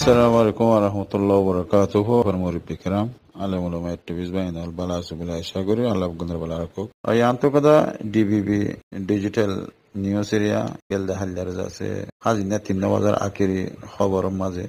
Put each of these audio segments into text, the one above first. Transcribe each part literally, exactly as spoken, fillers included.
السلام عليكم ورحمة الله وبركاته. فرموري بكرام আলেমুল উলামা একটিভিস্ট বাইন আল বালা সুবিলা আশা করি আল্লাহ গুণের বালা রাখুক। এই আন্তকদা ডিবিবি ডিজিটাল নিউজ এরিয়া গেলদা হালদার আছে হাজিনা তিন বাজার আখেরি খবর মাঝে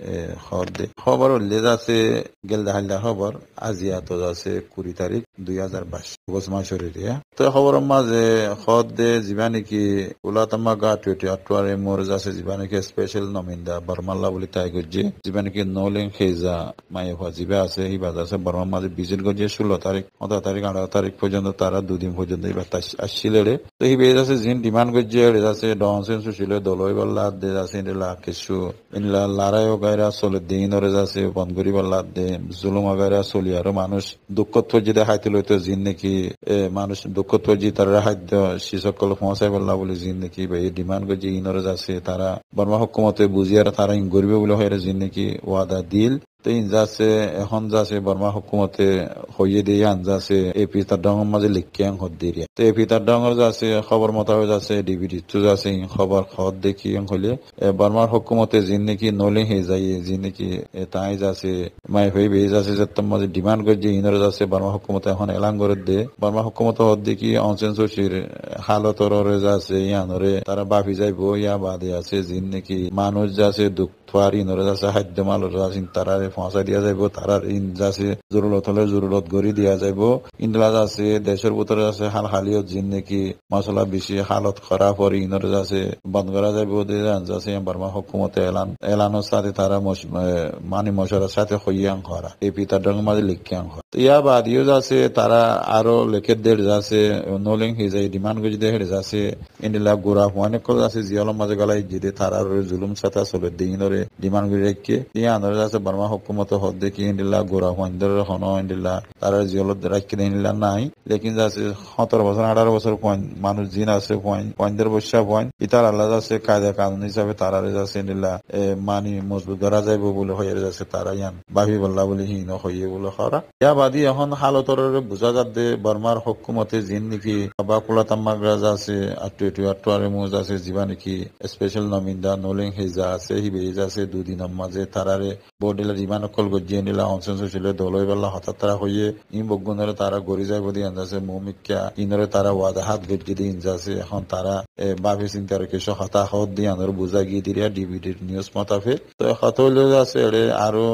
খবর দে খবর উল্লেখ আছে গেলদা হালদার খবর আজিয়া তো আছে কুড়ি তারিখ দুই হাজার বাইশ আগস্ট মাসের এরিয়া তো খবর মাঝে খবর দে যিবা নেকি উলাতামা গা টুয়েটি আটুয়ারে মরজ আছে যিবা নাকি স্পেশাল নমিন্দা বর্মাল্লা বলে তাই গজ্জে যিবা নাকি নলেন খেজা মায়ে হওয়া যিবা আছে এই বাজার আছে বর্মার মাঝে বিজিল গজ্জে ষোলো তারিখ সতেরো তারিখ আঠারো তারিখ পর্যন্ত তারা দুদিন পর্যন্ত এই বার্তা আসছিল রে তো এই বেজ আছে যিন ডিমান্ড গজ্জে আছে ডনসেন সুশীল দলই বল্লা দে আছে ইনলা কিছু ইনলা লড়াইও গায়রা চলে দিন ওরে আছে বন্ধ করি বল্লা দে জুলুম গায়রা চলি আর মানুষ দুঃখত যদি হাইতে লইতো যিন নাকি মানুষ দুঃখত পর্যন্ত তারা খাদ্য শিশকল পৌঁছাই বল্লা বলে যিন নাকি এই ডিমান্ড গজ্জে ইনরে আছে তারা বর্মা হুকুমতে বুঝিয়ার তারা ইন গরিবে বলে হয় যিন নাকি ওয়াদা দিল তো ইন যাচ্ছে এখন যাচ্ছে বর্মা হুকুমতে হইয়ে দিয়ে আন যাচ্ছে এপি তার ডঙের মাঝে লিখিয়াং হদ দিয়ে তো এপি তার ডঙের যাচ্ছে খবর মোতাবেক যাচ্ছে ডিবিডি তো যাচ্ছে খবর খবর দেখি হইলে বর্মার হুকুমতে যিন নাকি নলে হয়ে যায় যিন নাকি তাই যাচ্ছে মাই হয়ে বেয়ে যাচ্ছে যে তোর মাঝে ডিমান্ড করছে ইনরে যাচ্ছে বর্মা হুকুমতে এখন এলান করে দে বর্মা হুকুমতে হদ দেখি অনসেন শশীর হালতর যাচ্ছে ইয়ানরে তারা বাফি যাইব ইয়া বাদে আছে যিন নাকি মানুষ যাচ্ছে দুঃখ থার ইনরে যাচ্ছে খাদ্য মালর যাচ্ছে তারারে পৌঁছাই দিয়া যাইব তারার ইন যাচ্ছে জরুরত হলে জরুরত গড়ি দিয়া যাইব ইন্দ্রা যাচ্ছে দেশের ভিতরে আছে হাল হালিও যিন নাকি মশলা বেশি হালত খারাপ হরি ইনরে যাচ্ছে বন্ধ করা যাইব যাচ্ছে বর্মা হুকুমতে এলান এলানোর সাথে তারা মানি মশলার সাথে হইয়াং করা এই পিতার ডং মাঝে লিখিয়াং করা ইয়া বাদিও যাচ্ছে তারা আরো লেখের দের যাচ্ছে নলিং হয়ে যায় ডিমান্ড করে যদি হেরে যাচ্ছে ইন্ডিলা গোড়া অনেক করে যাচ্ছে জিয়ালম মাঝে গলায় যদি তারা জুলুম সাথে চলে দিনরে ডিমান্ড করে রেখে ইয়া আনরে যাচ্ছে বর্মা হুকুমত হদ দেখি ইন্ডিলা গোড়া হইন্দর হন ইন্ডিলা তারা জিয়ালত রাখি ইন্ডিলা নাই লেকিন যাচ্ছে সতেরো বছর আঠারো বছর মানুষ জিন আছে পয়েন্টের বসা পয়েন্ট ইতার আল্লাহ যাচ্ছে কায়দা কানুন হিসাবে তারারে যাচ্ছে ইন্ডিলা মানি মজবুত ধরা যাইব বলে হয়ে যাচ্ছে তারা ইয়ান বাহি বল্লা বলে হীন হইয়ে বলে হরা ইয়া বাদি এখন হালতর বুঝা যাচ্ছে বর্মার হুকুমতে জিন নাকি বা কুলাতাম্মাগরা আছে আটুয়েটু আটুয়ারে মুজ আছে যিবা নাকি স্পেশাল নমিন্দা নলেং হেজা আছে হিবেজ আছে দুদিনের মাঝে তারারে বোর্ডিলা যিমান অকল গজ্জিয়ে নিলা অনসেন ছিল দলই বেলা হঠাৎ তারা হইয়ে ইন বগুনরে তারা গড়ি যাইব দিয়ে আনজাছে মৌমিকা ইনরে তারা ওয়াদা হাত গজ্জি দিয়ে ইনজাছে এখন তারা বাফি চিন্তার কিছু হতা হত দিয়ে আনর বুঝা গিয়ে দিয়া ডিভিডির নিউজ মতাফে তো হত হইলে আছে এড়ে আরো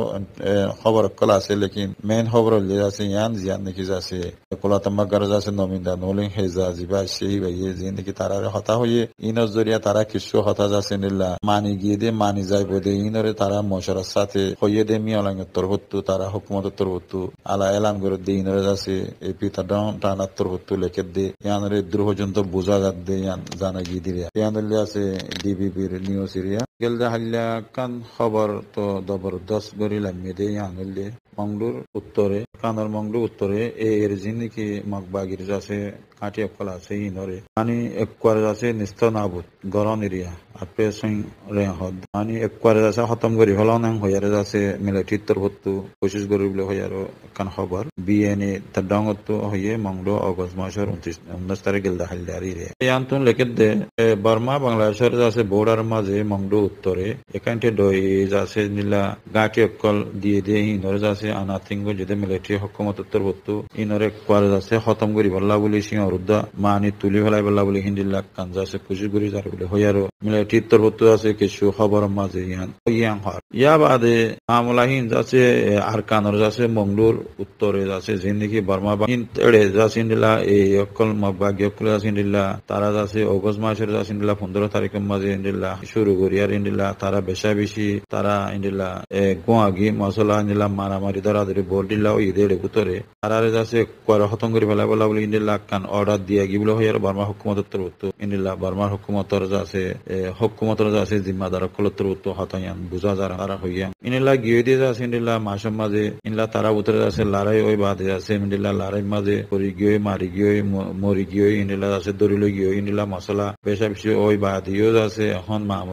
খবর অকল আছে লেকিন মেইন খবর হইলে আছে ইয়ান জিয়ান নাকি যাচ্ছে কোলাতাম্মাগার যাচ্ছে নমিন্দা নলিং হেজা যিবা সেই ভাইয়ে যে নাকি তারারে হতা হইয়ে ইনর জরিয়া তারা কিছু হতা যাচ্ছে নিলা মানি গিয়ে দিয়ে মানি যাইব দে ইনরে তারা মশারার সাথে হইয়ে দে মিয়ালাঙ্গের তরবত্তু তারা হুকুমতের তরবত্তু আলা এলান করে দিয়ে ইনরে যাচ্ছে এই পিতা ডাউন টানার তরবত্তু লেখে দে ইয়ানরে দ্রুহ পর্যন্ত বোঝা যাক দে ইয়ান জানা গিয়ে দিলে ইয়ানলে আছে ডিবিবির নিউজ এরিয়া গেলদা হাল্লা কান খবর তো জবরদস্ত গরিলাম মেদে ইয়ানলে মংলুর উত্তরে কানর মংলুর উত্তরে এর জিন্দিকি মগবাগির যাচ্ছে কাটি অকল আছে ইনরে মানে একবারে আছে নিস্ত নাবুদ গরম এরিয়া আপে সিং রে হদ মানে একবারে আছে খতম করি হল নাং হইয়ারে যাচ্ছে মিলিটারির তরফতো কোশিশ করি বলে হইয়ার কান খবর বিএনএ তার ডঙত হইয়ে মংলো অগস্ট মাসের উনত্রিশ উনিশ তারিখ গেলদা হালদারি রে ইয়ান্তন লেখে দে বর্মা বাংলাদেশের যাচ্ছে বর্ডার মাঝে মংলো উত্তরে এখানটে দই যাচ্ছে নীলা গাটি অকল দিয়ে দিয়ে ইনরে যাচ্ছে আনাথিঙ্গ যদি মিলিটারি হকুমত তরফতো ইনরে একবারে যাচ্ছে খতম করি বল্লা বলি সিংহ রুদ্ধা মানি তুলি ফেলাই বল্লা বলি হিন্দিলা কান যাচ্ছে কোশিশ করি যার বলে হইয়ারো মিলিটারির তরফতো আছে কিছু খবর মাঝে ইয়ান ইয়াং হর ইয়া বাদে মামলাহীন যাচ্ছে আর কানর যাচ্ছে মংলুর উত্তরে যাচ্ছে জিন্দিগি বর্মা বাহিন এড়ে যাচ্ছে ইন্দিলা এই অকল মগবাগি অকল যাচ্ছে ইন্দিলা তারা যাচ্ছে অগস্ট মাসের যাচ্ছে ইন্দিলা পনেরো তারিখের মাঝে ইন্দিলা শুরু করি আর ইন্দিলা তারা বেশা বেশি তারা ইন্দিলা গোয়াগি মশলা ইন্দিলা মারামারি ধরা ধরে ভোট দিলা ওই দেড়ে উত্তরে তারারে যাচ্ছে কয়রা খতম করে ফেলা বলা বলে ইন্দিলা কান অর্ডার দিয়া গিবলে হইয়ার বর্মা হুকুমতের তরফতো ইন্দিলা বর্মার হুকুমতর যাচ্ছে হুকুমতর যাচ্ছে জিম্মাদার অকলের তরফতো হতায়ান বুঝা যারা তারা হইয়া ইনিলা গিয়ে দিয়ে যাচ্ছে ইন্দিলা মাসের মাঝে ইনলা তারা উতরে যাচ্ছে লড়াই ওই বাদে আছে ইন্দিলা লড়াই মাঝে করি গিয়ে মারি গিয়ে মরি গিয়ে ইন্দিলা যাচ্ছে দরিল গিয়ে ইন্দিলা মশলা বেশা বেশি ওই বাদিও যাচ্ছে এখন মামলা হীন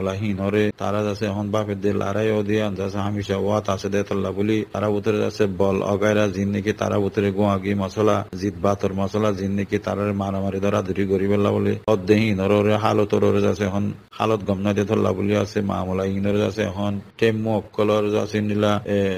হরে তারা যাচ্ছে এখন বাপের দিয়ে লড়াইও দিয়ে যাচ্ছে হামিশা ওয়াত আছে দে তল্লা বলি তারা উতরে যাচ্ছে বল অগাইরা জিন নাকি তারা উতরে গোয়াগি মশলা জিত বাতর মশলা জিন নাকি তারা মারামারি ধরা ধরি গরিবেল্লা বলে অদেহি নরে হালত ওরে যাচ্ছে এখন হালত গমনা দিয়ে ধরলা বলি আছে মামলা ইনরে যাচ্ছে এখন টেমু অকলর যাচ্ছে নিলা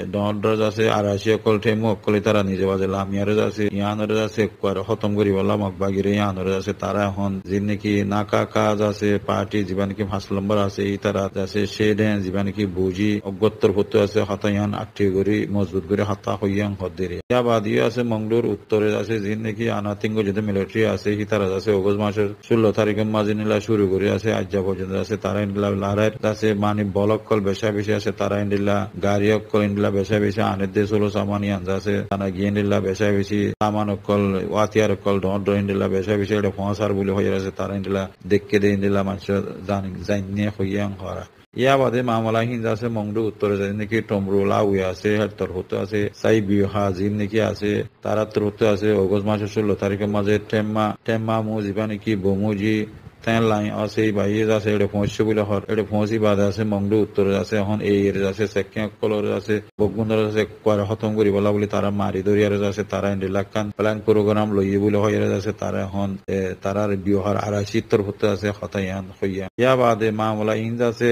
ডর যাচ্ছে আড়াইশি অকল টেমু অকলে তারা নিজে বাজে লামিয়ারে যাচ্ছে ইয়ানরে যাচ্ছে খতম করি বললাম মকবাগিরে ইয়ানরে যাচ্ছে তারা এখন জিন নাকি নাকা কাজ আছে পার্টি জীবন কি পাঁচ নম্বর আছে এই তারা যাচ্ছে সে ডেন জীবন কি বুঝি অগত্তর ভর্তি আছে হতায়ান আটটি করি মজবুত করে হতা হইয়াং হদ্দেরি ইয়া বাদিও আছে মংলোর উত্তরে আছে জিন নাকি আনাতিঙ্গ যদি মিলিটারি আছে হি তারা যাচ্ছে অগস্ট মাসের ষোলো তারিখের মাঝে নিলা শুরু করে আছে আজ পর্যন্ত আছে তারা ইন্ডিলা লড়াই আছে মানে বলক কল বেশা বেশি আছে তারা ইন্ডিলা গাড়ি অকল ইন্ডিলা বেশা বেশি আনের দেশ হলো সামানি আনজা আছে তারা গিয়ে ইন্ডিলা বেশা বেশি সামান অকল ওয়াতিয়ার অকল ডর ইন্ডিলা বেশা বেশি এটা ফসার বলে হয়ে আছে তারা ইন্ডিলা দেখকে দিয়ে ইন্ডিলা মানুষ জানিয়ে হইয়াং হরা ইয়া বাদে মামলা হিন্দ আছে মংডু উত্তরে যায় নাকি টমরুলা উই আছে তোর হতে আছে সাই বিহা জিম নাকি আছে তারা তোর হতে আছে অগস্ট মাসের ষোলো তারিখের মাঝে টেম্মা টেম্মা মু জিবা নাকি বমুজি তেন লাইন আছে বাইয়ে আছে এটা পৌঁছছে বলে হর এটা পৌঁছি বাদে আছে মংডু উত্তরে আছে এখন এই এর আছে সেকেন্ড কলর আছে বগুন্দর আছে কোয়ারে খতম করি বলা বলে তারা মারি দরিয়ারে আছে তারা ইন্ডিলাকান প্ল্যান প্রোগ্রাম লইয়ে বলে হয়ে আছে তারা এখন তারার বিহার আড়াইশি তোর হতে আছে হতায়ান হইয়া ইয়া বাদে মামলা ইন্দ আছে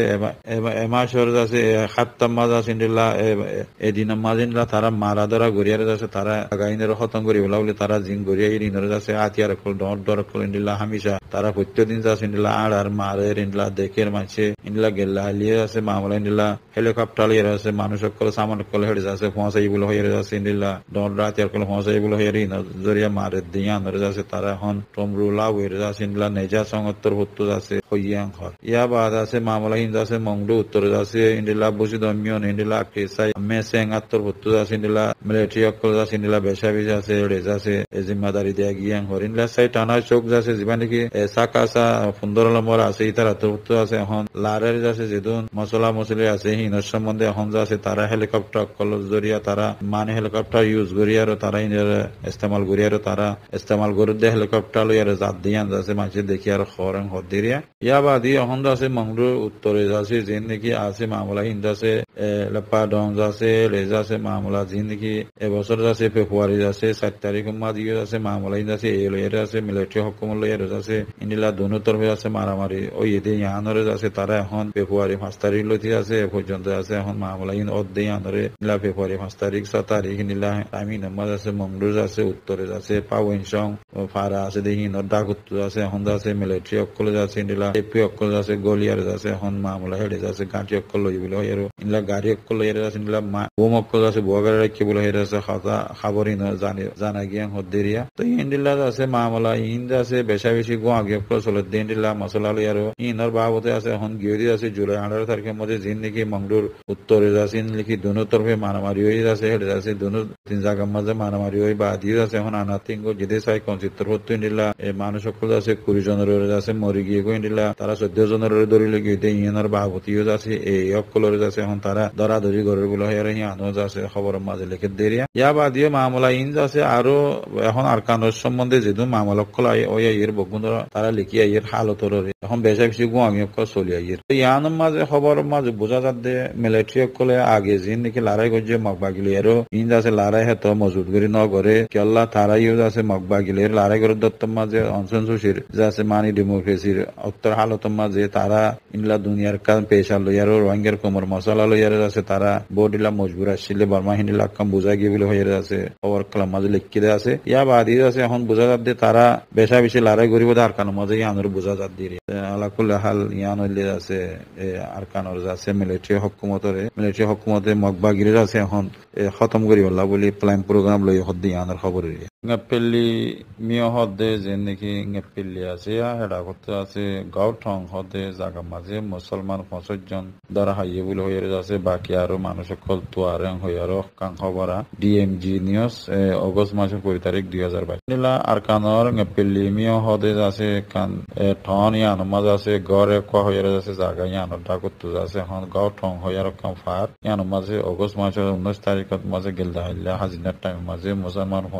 এমাশর আছে সাতটা মাজ আছে ইন্ডিলা এদিন মাজ ইন্ডিলা তারা মারা ধরা গড়িয়ারে আছে তারা গাইনের খতম করি বলা বলে তারা জিন গড়িয়া ইনরে আছে আতিয়ার কল ডর ডর কল ইন্ডিলা হামিশা তারা প্রত্যেকদিন আছে ইন্ডিলা আড় আর মারের ইন্ডিলা দেখের মাঝে ইন্ডিলা গেল্লা হালিয়ে আছে মামলা ইন্ডিলা হেলিকপ্টার লিয়ে আছে মানুষ সকল সামান কল হেড়ে আছে পৌঁছাই বলে হয়ে আছে ইন্ডিলা ডর আতিয়ার কল পৌঁছাই বলে হয়ে জরিয়া মারের দিয়া নরে আছে তারা এখন টমরুলা হয়ে আছে ইন্ডিলা নেজা সংগত্তর হতো আছে হইয়াং হর ইয়া বাদ আছে মামলা হিন্দ আছে মংডু উত্তর আছে ইন্ডিলা বুঝি দমিয়ন ইন্ডিলা কেসাই মেসেং আত্তর হতো আছে ইন্ডিলা মিলিটারি অকল আছে ইন্ডিলা বেশা বেশি আছে রেজ আছে জিম্মাদারি দেয়া গিয়াং হর ইন্ডিলা সাই টানা চোখ আছে জীবন নাকি সাকাসা সুন্দর লম্বর আছে এই তারা তো আছে এখন লারের আছে যেদিন মশলা মশলি আছে হিনর সম্বন্ধে এখন আছে তারা হেলিকপ্টার কল জরিয়া তারা মানে হেলিকপ্টার ইউজ করিয়ারও তারা ইস্তেমাল করিয়ারও তারা ইস্তেমাল করে দিয়ে হেলিকপ্টার লইয়ার জাত দিয়ে আছে মাঝে দেখি আর খরং হদিরিয়া ইয়া বাদি এখন আছে মংডুর উত্তরে আছে যেন নাকি আছে মামলা হিন্দ আছে লেপা ডং আছে রেজ আছে মামলা জিন নাকি এবছর আছে ফেব্রুয়ারি আছে সাত তারিখ মাদিও আছে মামলা হিন্দ আছে এ লইয়ার আছে মিলিটারি হকুম লইয়ার আছে ইন্ডিলা দোনো তরফে আছে মারামারি ওই এতে ইয়ানরে আছে তারা এখন ফেব্রুয়ারি পাঁচ তারিখ লইতে আছে এ পর্যন্ত আছে এখন মামলা হিন্দ অর্ধে ইয়ানরে নীলা ফেব্রুয়ারি পাঁচ তারিখ ছ তারিখ নীলা আমি নামাজ আছে মংডুর আছে উত্তরে আছে পাওয়েনসং ফারা আছে দেখি ডাক উত্তর আছে এখন আছে মিলিটারি অকল আছে ইন্ডিলা এপি অকল আছে গলিয়ার আছে এখন মামলা হেডে আছে গাঁটি অকল লই বলে হয় ইন্ডিলা গাড়ি অকল লই আছে ইন্ডিলা বোম অকল আছে বগারে রাখি বলে হেডে আছে খাতা খাবরই না জানি জানা গিয়া হদ্দেরিয়া তো ইন্ডিলা আছে মামলা ইন্দ আছে বেশা বেশি গো আগে অকল চলে দিনডিলা মশলা লই আর ইনর বাবতে আছে এখন গিয়ে আছে জুলাই আঠারো তারিখের মধ্যে জিন নাকি মংডুর উত্তরে আছে লিখি দোনো তরফে মারামারি হয়ে আছে হেডে আছে দোনো তিন জায়গার মাঝে মারামারি হয়ে বা দিয়ে আছে এখন আনাতিঙ্গ যেতে চাই কনচিত্র হতো ইন্ডিলা মানুষ সকল আছে কুড়ি জনের আছে মরি গিয়ে গো ইন্ডিলা তারা চোদ্দ জনের ধরে লেগে ইয়নের বাবতীয় আছে এই অকলরে আছে এখন তারা দরাদরি ঘরের গুলো হয়ে আনো আছে খবরের মাঝে লিখে দেরিয়া ইয়া বাদিও মামলা ইন আছে আরো এখন আরকানোর সম্বন্ধে যেহেতু মামলা অকল ওই এর বগুন্ধরা তারা লিখি এর হালতর এখন বেশা বেশি গো আমি অকল চলি আইয়ের ইয়ানোর মাঝে খবরের মাঝে বোঝা যাতে মিলিটারি অকলে আগে জিন নাকি লড়াই করছে মগবাগিলি এরও ইন আছে লড়াই হেত মজুত করি ন করে কেল্লা তারাইও আছে মগবাগিলি এর লড়াই করে দত্তর মাঝে অনশন সুশির যে আছে মানি ডেমোক্রেসির উত্তর হালতের মাঝে তারা ইনলা দুনিয়ার কাম পেশা লইয়ারও রোহিঙ্গার কোমর মশলা লইয়ার আছে তারা বোর্ডিলা মজবুর আসছিলে বর্মা হিন্দিলা কাম বুঝা গিয়ে বলে হয়ে আছে খবর কালাম মাঝে লিখি দেওয়া আছে ইয়া বাদি আছে এখন বোঝা যাত দিয়ে তারা বেশা বেশি লড়াই করিব আর কানের মাঝে ইয়ানোর বোঝা যাত দিয়ে আলাকুল হাল ইয়ান হইলে আছে আর কানোর আছে মিলিটারি হকুমতরে মিলিটারি হকুমতে মগবাগিরির আছে এখন খতম করি বললা বলি প্ল্যান প্রোগ্রাম লই হদ্দি ইয়ানোর খবর ngapelli mio hodde jenneki ngapelli আছে হেডা করতে আছে গাউঠং হদে জায়গা মাঝে মুসলমান পঞ্চাশ জন দ্বারা হাইয়ে বলে হয়ে আছে বাকি আরো মানুষ সকল তো আর হয়ে আরো কাং খবরা ডিএমজি নিউজ অগস্ট মাসের পঁচিশ তারিখ দুই হাজার বাইশ নিলা আর কানর ngapelli mio হদে আছে কান টন ইয়ান মাঝে আছে গড়ে ক হয়ে আছে জায়গা ইয়ান দা করতে আছে এখন গাউঠং হয়ে আরো কাম ফার ইয়ান মাঝে অগস্ট মাসের উনিশ তারিখত মাঝে গেলদা হাইলা হাজিনার টাইম মাঝে মুসলমান পঞ্চাশ জন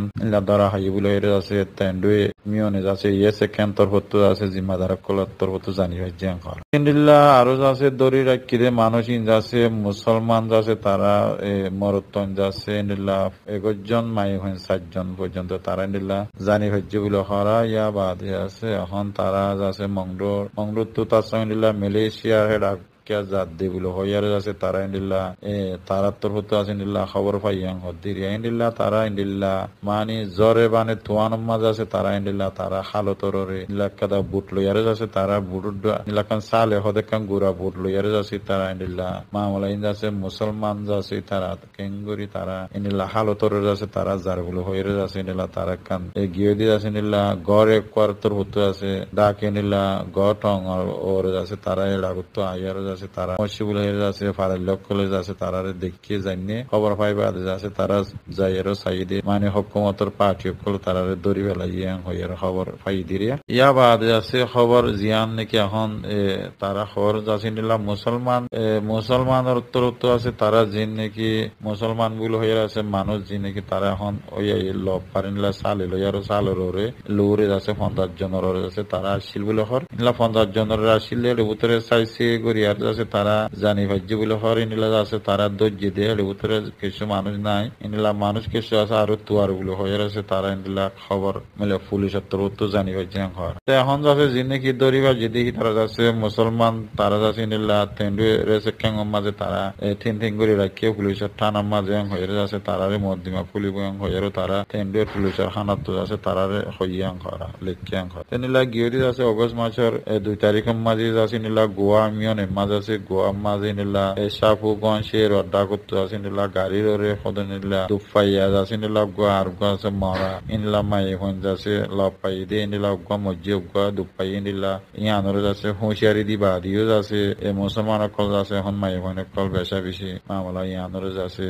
একজন ইলা ধরা হাই বলে এর আছে তেন্ডুয়ে মিয়নে আছে ইয়েসে ক্যান্তর হতো আছে জিম্মাদার কলত্তর হতো জানি ভাই জ্যাং কর ইন্দিল্লা আরো আছে দরি রাখিরে মানুষ ইন আছে মুসলমান আছে তারা মরতন আছে ইন্দিল্লা একজন মাই হন সাতজন পর্যন্ত তারা ইন্দিল্লা জানি ভাই বলে হরা ইয়া বাদে আছে এখন তারা আছে মংডোর মংডোর তো তার সঙ্গে ইন্দিল্লা মালয়েশিয়ার হেড क्या जात दे बोलो हो यार जैसे तारा इंडिल्ला ए तारा तो होता है इंडिल्ला खबर पाई yang होती है इंडिल्ला तारा इंडिल्ला मानी जोरे बाने तुआन मजा से तारा इंडिल्ला तारा हालो तोरे इंडिल्ला कदा बुटलो यार जैसे तारा बुट इंडिल्ला कन साले होते कन गुरा बुटलो यार जैसे तारा इंडिल्ला मामला इन जैसे मुसलमान जैसे तारा केंगुरी तारा इंडिल्ला हालो तोरे जैसे तारा जार बोलो हो यार जैसे इंडिल्ला तारा कन एक गियोदी जैसे इंडिल्ला गौर एक क्वार्टर होते जैसे डाक इंडिल्ला गौटोंग और जैसे तारा ये लागुतो आयर আছে তারা মসজিদ হয়ে আছে ফারের লোক কলেজ আছে তারা দেখিয়ে জানিয়ে খবর পাইবা আছে তারা যাইয়েরও সাইডে মানে হকুমতর পার্টি সকল তারা দড়ি বেলা ইয়াং হয়ে খবর পাই দিয়ে ইয়া বাদে আছে খবর জিয়ান নাকি এখন তারা খবর আছে নিলাম মুসলমান মুসলমানের উত্তর উত্তর আছে তারা জিন নাকি মুসলমান গুলো হয়ে আছে মানুষ জিন নাকি তারা এখন ওই লব পারিনলা সালে লইয়ারও সালের ওরে লুরে আছে পঞ্চাশ জনের আছে তারা আসিল বলে হর ইনলা পঞ্চাশ জনের আসিল উত্তরে চাইছে গড়িয়ার আছে তারা জানি ভাজ্য বলে হর ইনিলা আছে তারা দর্জি দিয়ে উত্তরে কিছু মানুষ নাই ইনিলা মানুষ কিছু আছে আরো তুয়ার গুলো হয়ে আছে তারা ইনিলা খবর মিলে পুলিশের তোর উত্তর জানি ভাজ্য হর এখন যাচ্ছে যিনি কি দরিবা যদি তারা যাচ্ছে মুসলমান তারা যাচ্ছে ইনিলা তেন্ডু রেছে কেং মাঝে তারা থিন থিন করে রাখিয়ে পুলিশের থানার মাঝে হয়ে যাচ্ছে তারারে মধ্যমা পুলিশ হয়ে তারা তেন্ডুয়ের পুলিশের হানাত আছে তারারে হইয়াং করা লেখিয়াং করা তেনিলা গিয়ে আছে অগস্ট মাসের দুই তারিখের মাঝে যাচ্ছে নিলা গোয়া মিয়নের মাঝে আছে গোয়া মাঝে নিলা সাপুগঞ্জের অড্ডা করতে আছে নিলা গাড়ির ওরে সদন নিলা দুপাইয়া আছে নিলা গোয়া আর গোয়া আছে মরা ইনলা মাই হন যাচ্ছে লপাই দিয়ে নিলা গোয়া মজ্জি গোয়া দুপাই নিলা ইয়ানোর যাচ্ছে হুঁশিয়ারি দিবা দিও যাচ্ছে এ মুসলমান কল যাচ্ছে এখন মাই হনে কল বেশা বেশি মামলা ইয়ানোর যাচ্ছে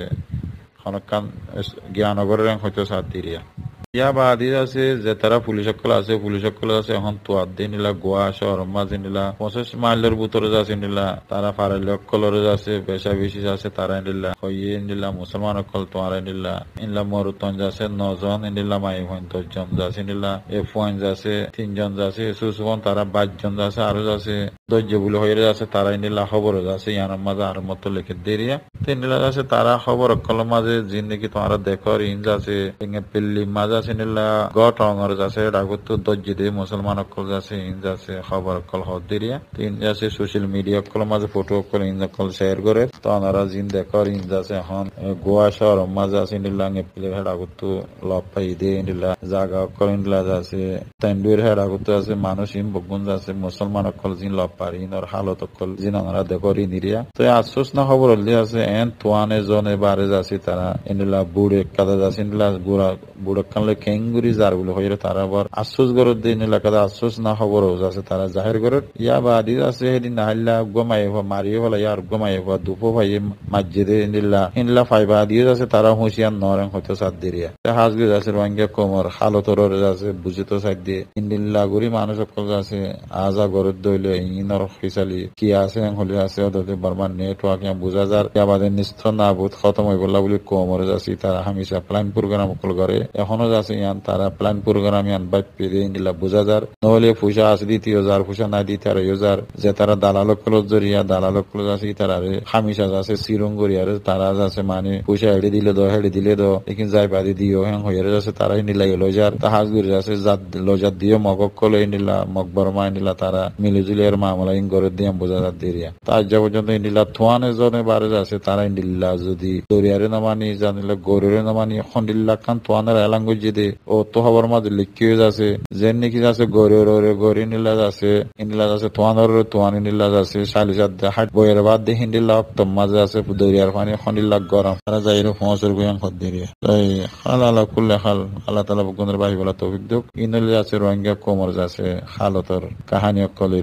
খনকান জ্ঞানগরের হয়তো সাত দিরিয়া ইয়া বাদি আছে যে তারা পুলিশ সকল আছে পুলিশ সকল আছে এখন তো আদে নিলা গোয়া শহর মাঝে নিলা পঁচিশ মাইলের ভিতরে যাচ্ছে নিলা তারা ফারেল কলরে যাচ্ছে বেশা বেশি আছে তারা নিলা হইয়ে নিলা মুসলমান সকল তোমার নিলা ইনলা মরুতন যাচ্ছে নজন নিলা মাই হইন দশজন যাচ্ছে নিলা এ পয়েন্ট যাচ্ছে তিনজন যাচ্ছে সুসুবন তারা বাইশজন যাচ্ছে আরো যাচ্ছে দর্জ বলে হয়ে যাচ্ছে তারা নিলা খবর যাচ্ছে ইয়ানোর মাঝে আর মতো লেখে দেরিয়া তিন নিলা যাচ্ছে তারা খবর সকল মাঝে জিন্দিগি তোমার দেখো ইন যাচ্ছে পেল্লি মাঝে সিনিলা গট রঙর যাচ্ছে রাগুত দর্জি দিয়ে মুসলমান অকল যাচ্ছে ইন যাচ্ছে খবর অকল হদ দিরিয়া তিন যাচ্ছে সোশ্যাল মিডিয়া অকল মাঝে ফটো অকল ইন অকল শেয়ার করে তো ওনারা জিন দেখর ইন যাচ্ছে এখন গোয়া শহর মাঝে আছে নিলা নেপলে রাগুত লব পাই দিয়ে নিলা জাগা অকল ইনলা যাচ্ছে তেন্ডুয়ের হেড আগুত আছে মানুষ ইন বগুন যাচ্ছে মুসলমান অকল জিন লব পারি ইনর হালত অকল জিন ওনারা দেখর ইন দিরিয়া তো আফসোস না খবর হলে আছে এন তোয়ানে জনে বারে যাচ্ছে তারা ইনলা বুড়ে কাদা যাচ্ছে ইনলা বুড়া বুড়া কানলে কেঙ্গুরি যার গুলো হয়ে তারা আবার আশ্বাস গরত দিন এলাকাতে আশ্বাস না খবর আছে তারা জাহের গরত ইয়া বা আদি আছে সেদিন নাহিল্লা গমাই হওয়া মারিয়ে হলা ইয়ার গমাই হওয়া দুপো ভাই মাঝে নিল্লা ইনলা ফাইবা দিয়ে আছে তারা হুঁশিয়ার নরং হয়তো সাত দিরিয়া হাজগে আছে রোহিঙ্গা কোমর হালতর আছে বুঝিত সাইড দিয়ে ইন্দিল্লা গুরি মানুষ সকল আছে আজা গরত দইলে ইনর ফিসালি কি আছে হলে আছে ওদের বর্মান নেটওয়ার্ক বুঝা যার বাদে নিস্থ না বুধ খতম হয়ে গলা বলে কোমর যাচ্ছি তারা হামিশা প্ল্যান প্রোগ্রাম সকল করে এখনো যাচ্ছে ইয়ান তারা প্ল্যান প্রোগ্রাম ইয়ান বাইক পেরে নিলা বোঝা যার নহলে ফুসা আছে দ্বিতীয় যার ফুসা না দিতে আর যার যে তারা দালালক কলজ জরিয়া দালালক কলজ আছে তারা হামিশা যাচ্ছে সিরঙ্গরি আর তারা যাচ্ছে মানে ফুসা হেড়ে দিলে দ হেড়ে দিলে দ লেকিন যাই বাদি দিও হ্যাঁ হয়ে যাচ্ছে তারাই নিলাই লজার তাহাজ গুরি যাচ্ছে জাত লজার দিও মগক কলে নিলা মকবর মাই নিলা তারা মিলিজুলি এর মামলা ইন করে দিয়ে বোঝা যার দিরিয়া তার যা পর্যন্ত নিলা থোয়ানে জনে বারে যাচ্ছে তারাই নিল্লা যদি দরিয়ারে নামানি জানিলে গৌরের নামানি এখন নিল্লা খান থোয়ানের এলাঙ্গুজ যদি ও তো খবর মাঝে লিখি হয়ে যাচ্ছে যে নাকি যাচ্ছে গৌরের ওরে গৌরী নিলা যাচ্ছে ইনিলা যাচ্ছে তোয়ানোর তোয়ানি নিলা যাচ্ছে শালিশার হাট বইয়ের বাদ দিয়ে হিন্দিল্লা অক্তম মাঝে আছে দরিয়ার পানি খনিল্লা গরম তারা যাই পৌঁছর গুয়াং খত দিয়ে তাই খাল আল্লাহ কুল্লে খাল আল্লাহ তালা বুকুনের বাহি বলা তৌফিক দুক ইনলে আছে রোহিঙ্গা কোমর যাচ্ছে হালতর কাহানি অকলেরিয়া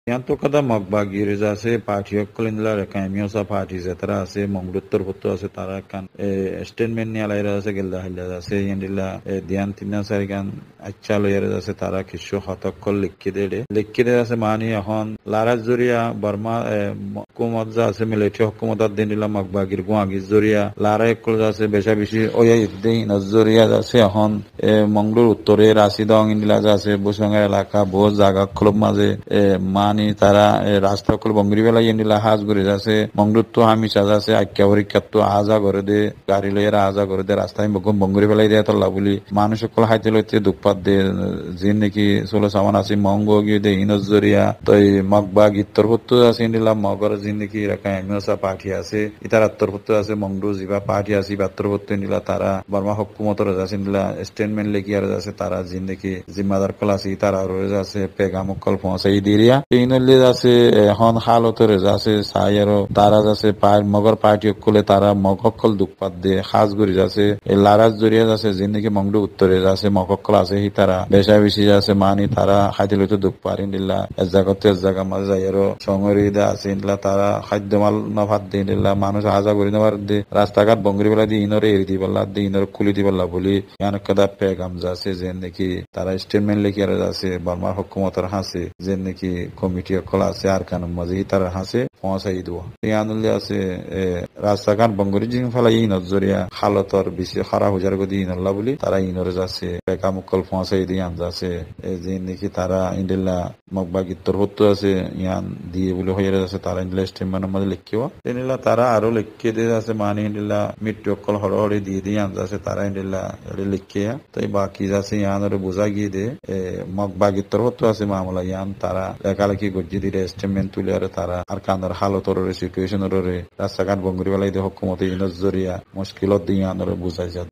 Yanto kada magbag iriza ase party okkolinla rekamiosa party zetara ase mongluttor photo ase tara kan statement ni alaira ase gelda hilda ase yendilla dian tinna sarigan achalo yara ase tara kisho hatakkol likkide likkide ase mani এখন লারা জরিয়া বর্মা হুকুমত যা আছে military হুকুমত দিনলা মাগবাগির গুয়াগির জরিয়া লারা একল আছে বেশা বেশি ওয়া ইদ্দিন নজরিয়া আছে এখন মঙ্গলুর উত্তরে রাশিদং ইন্দিলা যা আছে বসঙ্গের এলাকা বহু জায়গা ক্লব মাঝে মানি তারা রাস্তা কল বঙ্গরি বেলা ইন্দিলা হাজ করে যাচ্ছে মঙ্গলুর তো হামিশা যাচ্ছে আক্কা পরীক্ষা তো আজা করে দে গাড়ি লইয়েরা আজা করে দে রাস্তায় বগম বঙ্গরি বেলাই দেয় তল্লা বলি মানুষ সকল হাইতে লইতে দুঃপাত দে জিন নাকি ষোলো সামান আছে মঙ্গ গিয়ে দে ইনজরিয়া তো মগবা গিত্তর ভত্তু আছে ইন্দিলা মগর জিন নাকি এরকম এমিওসা পার্টি আছে ইতার আত্তর ভত্তু আছে মংডু জিবা পার্টি আছে বাত্তর ভত্তু ইন্দিলা তারা বর্মা হকুমতর আছে ইন্দিলা স্টেটমেন্ট লেখি আর আছে তারা জিন নাকি জিম্মাদার কল আছে তারা রয়ে আছে পেগামক কল পৌঁছাই দিরিয়া ইনলে আছে এখন হালতর আছে সাই আর তারা আছে মগর পার্টি অকলে তারা মগকল দুঃপাত দে খাস গরি আছে এই লারাজ জরিয়া আছে জিন নাকি মংডু উত্তরে আছে মগকল আছে হি তারা বেশা বেশি আছে মানি তারা খাইতে লইতে দুঃখ পারি দিল্লা এক জায়গাতে এক জায়গা মাঝে যাই আর সংগরিদা আছে ইনলা তারা খাদ্য মাল না ভাত দিয়ে দিল্লা মানুষ হাজা করি নেবার দে রাস্তাঘাট বঙ্গরি বেলা দিয়ে ইনরে এরি দি পাল্লা দিয়ে ইনরে খুলি দি পাল্লা বলি ইয়ান কদা পেগাম যাচ্ছে যে নাকি তারা স্টেটমেন্ট লিখি আর আছে বর্মার হুকুমতের হাসে যে নাকি কমিটি অকল আছে আর কানুন মাঝে তারা হাসে পৌঁছাই দেওয়া ইয়ানুল্লে আছে রাস্তাঘাট বঙ্গরি জিং ফেলাই ইনত জরিয়া হালতর বেশি খারাপ হজার গদি ইনল্লা বলি তারা ইনরে যাচ্ছে পেগাম অকল পৌঁছাই দিয়ে আন যাচ্ছে যে নাকি তারা ইন্দিল্লা মগবা গিত্তর হতো আছে ইয়ান দিয়ে বলে হয়ে আছে তারা ইন্দিলা স্টেটমেন্টের মধ্যে লিখিও ইন্দিলা তারা আরো লিখে দিয়ে আছে মানে ইন্দিলা মৃত্যু অকল হরহরে দিয়ে দিয়ে আন যাচ্ছে তারা ইন্দিলা লিখিয়া তাই বাকি যাচ্ছে ইয়ান বোঝা গিয়ে দে মগবা গিত্তর হতো আছে মামলা ইয়ান তারা লেখালেখি গজ্জি দিয়ে স্টেটমেন্ট তুলে আর তারা আর কান্দার হালতর সিচুয়েশনের রাস্তাঘাট বঙ্গরি বেলায় দিয়ে হকুমতে ইনজরিয়া মুশকিলত দিয়ে আনরে বুঝাই যা